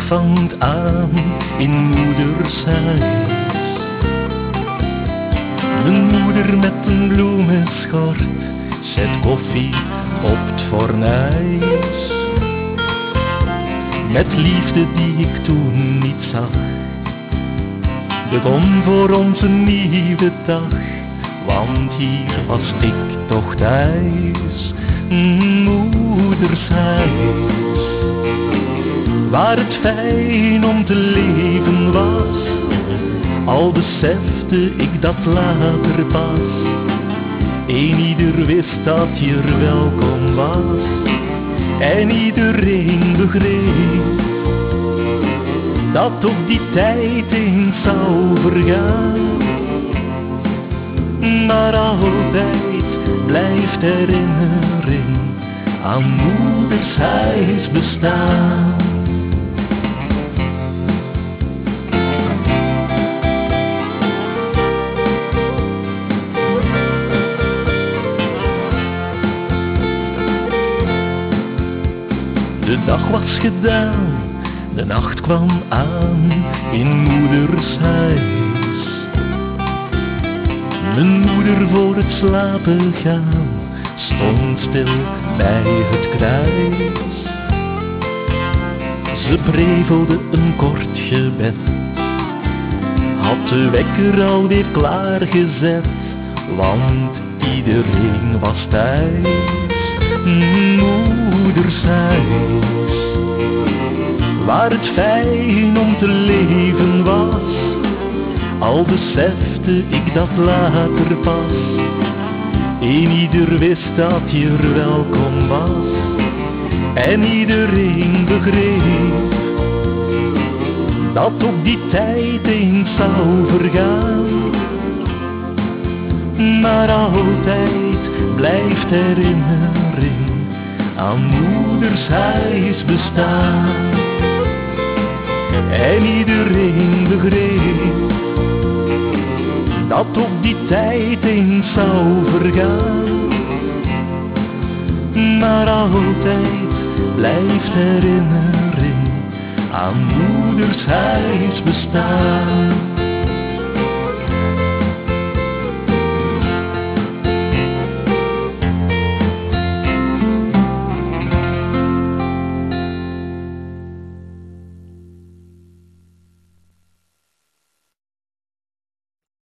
vangt aan in moeders huis. Mijn moeder met een bloemenschort zet koffie op het fornuis. Met liefde die ik toen niet zag, begon voor ons een nieuwe dag. Want hier was ik toch thuis, moeders huis. Waar het fijn om te leven was, al besefte ik dat later pas. Een ieder wist dat je er welkom was, en iedereen begreep dat ook die tijd eens zou vergaan. Maar altijd blijft herinnering aan moeders huis bestaan. De dag was gedaan, de nacht kwam aan in moeders huis. Mijn moeder voor het slapen gaan stond stil bij het kruis. Ze prevelde een kort gebed, had de wekker alweer klaargezet, want iedereen was thuis. Moeders huis, waar het fijn om te leven was, al besefte ik dat later pas. En ieder wist dat je er welkom was, en iedereen begreep dat ook die tijd eens zou vergaan. Maar altijd blijft herinnering aan moeders huis bestaan. En iedereen begreep dat ook die tijd eens zou vergaan. Maar altijd blijft herinnering aan moeders huis bestaan.